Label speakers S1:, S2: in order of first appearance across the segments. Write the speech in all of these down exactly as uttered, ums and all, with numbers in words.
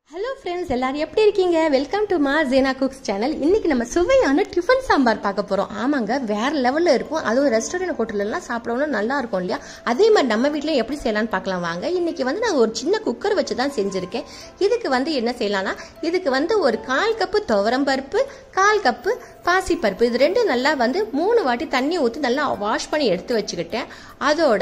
S1: Hello friends, எல்லாரும் எப்படி இருக்கீங்க? வெல்கம் டு மா ஜேனா குக்ஸ் சேனல். இன்னைக்கு நம்ம சுவையான டிஃபன் சாம்பார் பார்க்க போறோம். ஆமாங்க, வேற லெவல்ல இருக்கும். அதுவும் ரெஸ்டாரண்ட் ஹோட்டல்ல எல்லாம் சாப்பிடவும் நல்லா இருக்கும் இல்லையா? அதே மாதிரி நம்ம வீட்ல எப்படி செய்யலாம்னு பார்க்கலாம் வாங்க. இன்னைக்கு வந்து நான் ஒரு சின்ன குக்கர் வச்சு தான் செஞ்சிருக்கேன். இதுக்கு வந்து என்ன செய்யலாம்னா, இதுக்கு வந்து ஒரு கால் கப்பு துவரம் பருப்பு, கால் கப்பு பாசி பருப்பு, இது ரெண்டும் நல்லா வந்து மூணு வாட்டி தண்ணி ஊற்றி நல்லா வாஷ் பண்ணி எடுத்து வச்சுக்கிட்டேன். அதோட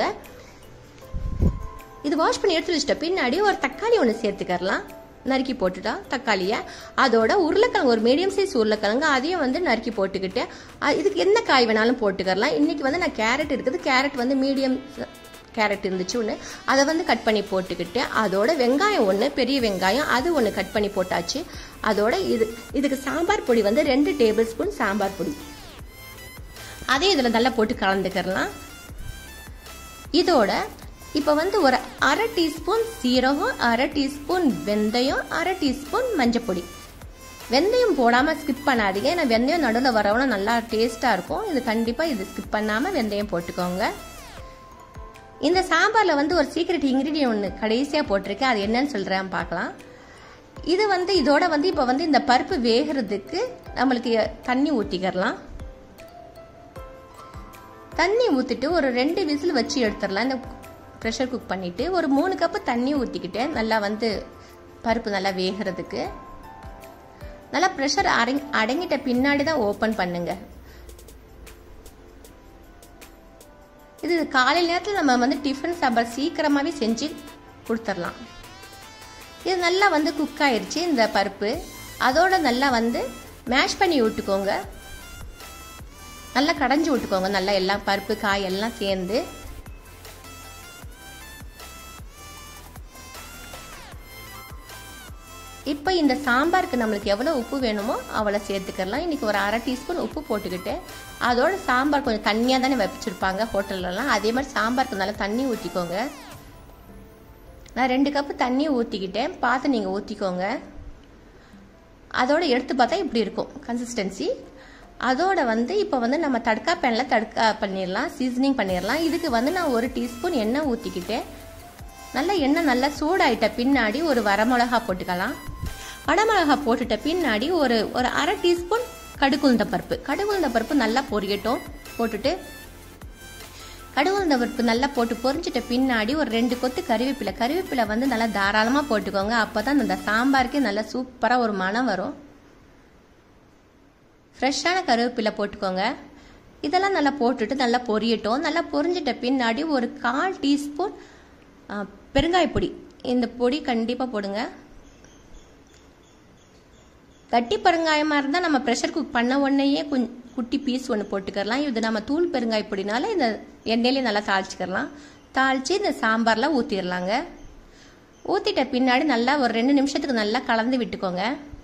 S1: இது வாஷ் பண்ணி எடுத்து வச்சுட்ட பின்னாடி ஒரு தக்காளி ஒன்று சேர்த்துக்கலாம். நறுக்கி போட்டுட்டா தக்காளியை, அதோட உருளைக்கிழங்கு ஒரு மீடியம் சைஸ் உருளைக்கிழங்கு அதையும் வந்து நறுக்கி போட்டுக்கிட்டு, இதுக்கு என்ன காய் வேணாலும் போட்டுக்கலாம். இன்னைக்கு வந்து நான் கேரட் இருக்குது, கேரட் வந்து மீடியம் கேரட் இருந்துச்சு ஒன்று, அதை வந்து கட் பண்ணி போட்டுக்கிட்டு, அதோட வெங்காயம் ஒன்று பெரிய வெங்காயம் அது ஒன்று கட் பண்ணி போட்டாச்சு. அதோட இது இதுக்கு சாம்பார் பொடி வந்து ரெண்டு டேபிள் ஸ்பூன் சாம்பார் பொடி, அதே இதில் நல்லா போட்டு கலந்துக்கலாம். இதோட இப்போ வந்து ஒரு அரை டீஸ்பூன் சீரகம், அரை டீஸ்பூன் வெந்தயம், அரை டீஸ்பூன் மஞ்சப்பொடி. வெந்தயம் போடாமல் ஸ்கிப் பண்ணாதீங்க, ஏன்னா வெந்தயம் நடுவில் வரவன நல்லா டேஸ்ட்டாக இருக்கும். இது கண்டிப்பாக இது ஸ்கிப் பண்ணாமல் வெந்தயம் போட்டுக்கோங்க. இந்த சாம்பாரில் வந்து ஒரு சீக்ரெட் இன்க்ரீடியன்ட் ஒன்று கடைசியாக போட்டிருக்கேன், அது என்னன்னு சொல்கிறேன் பார்க்கலாம். இது வந்து இதோட வந்து இப்போ வந்து இந்த பருப்பு வேகிறதுக்கு நம்மளுக்கு தண்ணி ஊற்றிக்கிறலாம். தண்ணி ஊற்றிட்டு ஒரு ரெண்டு விசில் வச்சு எடுத்துடலாம். இந்த ப்ரெஷர் குக் பண்ணிவிட்டு ஒரு மூணு கப்பு தண்ணி ஊற்றிக்கிட்டேன், நல்லா வந்து பருப்பு நல்லா வேகிறதுக்கு. நல்லா ப்ரெஷர் அடங்கி அடங்கிட்ட பின்னாடி தான் ஓப்பன் பண்ணுங்க. இது காலையில் நேரத்தில் நம்ம வந்து டிஃபன் சாம்பார் சீக்கிரமாகவே செஞ்சு கொடுத்துடலாம். இது நல்லா வந்து குக் ஆயிடுச்சு இந்த பருப்பு. அதோட நல்லா வந்து மேஷ் பண்ணி விட்டுக்கோங்க, நல்லா கடைஞ்சி விட்டுக்கோங்க. நல்லா எல்லாம் பருப்பு காய் எல்லாம் சேர்ந்து இப்போ இந்த சாம்பாருக்கு நம்மளுக்கு எவ்வளோ உப்பு வேணுமோ அவ்வளோ சேர்த்துக்கலாம். இன்றைக்கி ஒரு அரை டீஸ்பூன் உப்பு போட்டுக்கிட்டு, அதோட சாம்பார் கொஞ்சம் தண்ணியாக தானே வச்சுருப்பாங்க ஹோட்டல்லலாம், அதே மாதிரி சாம்பாருக்கு நல்லா தண்ணி ஊற்றிக்கோங்க. நான் ரெண்டு கப்பு தண்ணி ஊற்றிக்கிட்டேன், பார்த்து நீங்கள் ஊற்றிக்கோங்க. அதோட எடுத்து பார்த்தா இப்படி இருக்கும் கன்சிஸ்டன்சி. அதோட வந்து இப்போ வந்து நம்ம தடுக்கா பேனில் தடுக்கா பண்ணிடலாம், சீசனிங் பண்ணிடலாம். இதுக்கு வந்து நான் ஒரு டீஸ்பூன் எண்ணெய் ஊற்றிக்கிட்டேன். நல்லா எண்ணெய் நல்லா சூடாயிட்ட பின்னாடி ஒரு வரமிளகா போட்டுக்கலாம். வரமிளகா போட்டுட்ட பின்னாடி ஒரு ஒரு அரை டீஸ்பூன் கடுகுளுந்த பருப்பு, கடுகுளுந்த பருப்பு நல்லா பொரியட்டும். போட்டுட்டு கடுகுளுந்த பருப்பு நல்லா போட்டு பொரிஞ்சிட்ட பின்னாடி ஒரு ரெண்டு கொத்து கறிவேப்பிலை, கறிவேப்பிலை வந்து நல்லா தாராளமாக போட்டுக்கோங்க. அப்போ தான் இந்த சாம்பாருக்கே நல்லா சூப்பராக ஒரு மணம் வரும். ஃப்ரெஷ்ஷான கருவேப்பிலை போட்டுக்கோங்க. இதெல்லாம் நல்லா போட்டுட்டு நல்லா பொரியட்டும். நல்லா பொரிஞ்சிட்ட பின்னாடி ஒரு கால் டீஸ்பூன் பெருங்காய பொடி, இந்த பொடி கண்டிப்பாக போடுங்க. கட்டி பெருங்காயமாக இருந்தால் நம்ம ப்ரெஷர் குக் பண்ண உடனேயே கொஞ்சம் குட்டி பீஸ் ஒன்று போட்டுக்கலாம். இது நம்ம தூள் பெருங்காய பொடினால இந்த எண்ணெயிலே நல்லா தாளிச்சிக்கலாம். தாளித்து இந்த சாம்பாரில் ஊற்றிடலாங்க. ஊற்றிட்ட பின்னாடி நல்லா ஒரு ரெண்டு நிமிஷத்துக்கு நல்லா கலந்து விட்டுக்கோங்க.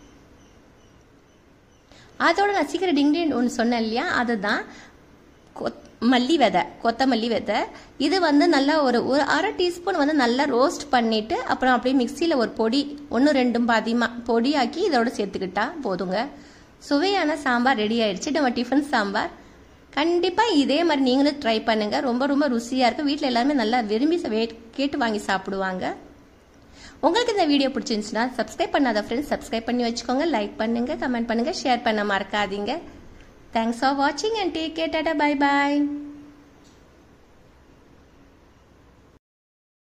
S1: அதோட நான் சீக்கிரம் இன்க்ரீடியன்ட் ஒன்று சொன்னேன் இல்லையா, அதுதான் மல்லி விதை, கொத்தமல்லி விதை. இது வந்து நல்லா ஒரு ஒரு அரை டீஸ்பூன் வந்து நல்லா ரோஸ்ட் பண்ணிவிட்டு அப்புறம் அப்படியே மிக்சியில் ஒரு பொடி ஒன்று ரெண்டும் பாதியமாக பொடியாக்கி இதோட சேர்த்துக்கிட்டா போதுங்க. சுவையான சாம்பார் ரெடி ஆயிடுச்சு, நம்ம டிஃபன் சாம்பார். கண்டிப்பாக இதே மாதிரி நீங்களும் ட்ரை பண்ணுங்கள், ரொம்ப ரொம்ப ருசியாக இருக்கும். வீட்டில் எல்லாருமே நல்லா விரும்பி கேட்டு வாங்கி சாப்பிடுவாங்க. உங்களுக்கு இந்த வீடியோ பிடிச்சிருந்துச்சுன்னா சப்ஸ்கிரைப் பண்ணாத ஃப்ரெண்ட்ஸ் சப்ஸ்கிரைப் பண்ணி வச்சுக்கோங்க. லைக் பண்ணுங்கள், கமெண்ட் பண்ணுங்கள், ஷேர் பண்ண மறக்காதீங்க. Thanks for watching and take care. Tata, bye bye.